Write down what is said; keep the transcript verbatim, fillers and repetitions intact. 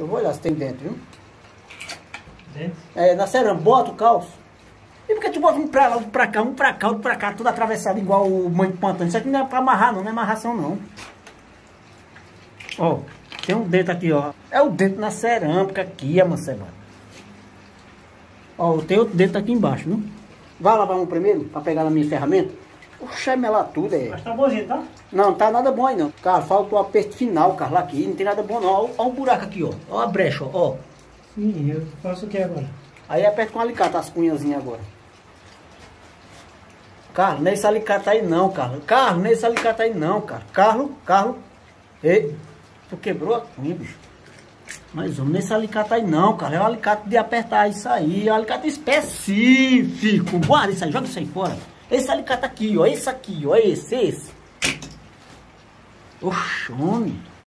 Eu vou olhar se tem dentro, viu? Dentro? É, na cerâmica, bota o calço. E por que tu bota um pra lá, um pra cá, um pra cá, outro pra cá, tudo atravessado igual o mãe de pantano? Isso aqui não é pra amarrar não, não é amarração não. Ó, tem um dentro aqui, ó. É o dentro na cerâmica aqui, amancebado. Ó, tem outro dentro aqui embaixo, viu? Vai lavar um primeiro, pra pegar na minha ferramenta? Oxe, é melar tudo, é. Mas tá bonzinho, tá? Não, não tá nada bom aí não. Cara, falta o aperto final, cara, lá aqui. Não tem nada bom não. Ó, ó o buraco aqui, ó. Ó a brecha, ó. ó. Sim, eu faço o que agora? Aí aperta com o alicate as cunhazinhas agora. Carlos, não é esse alicate aí não, Carlos. Carlos, não é esse alicate aí não, cara. Carlos, Carlos. Ei, tu quebrou a cunha, bicho. Mas, homem, nesse alicate aí não, cara. É o alicate de apertar isso aí. É um alicate específico. Guarda isso aí, joga isso aí fora. Esse alicate aqui, ó. Esse aqui, ó. Esse, esse. Oxe, homem.